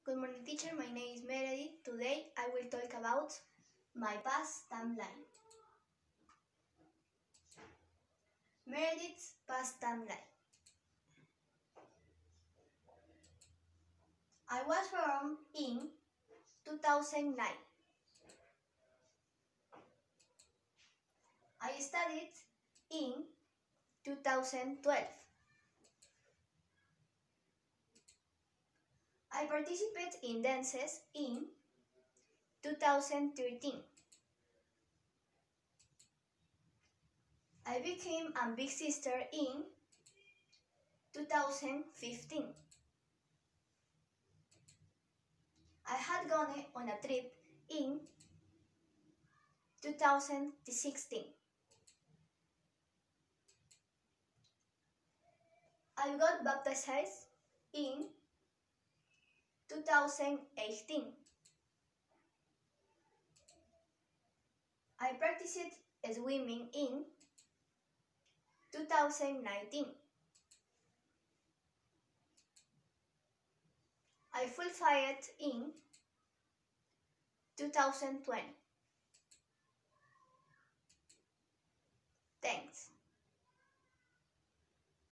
Good morning, teacher. My name is Meredith. Today I will talk about my past timeline. Meredith's past timeline. I was born in 2009. I studied in 2012. I participated in dances in 2013. I became a big sister in 2015. I had gone on a trip in 2016. I got baptized in 2018. I practiced swimming in 2019. I fulfilled in 2020. Thanks.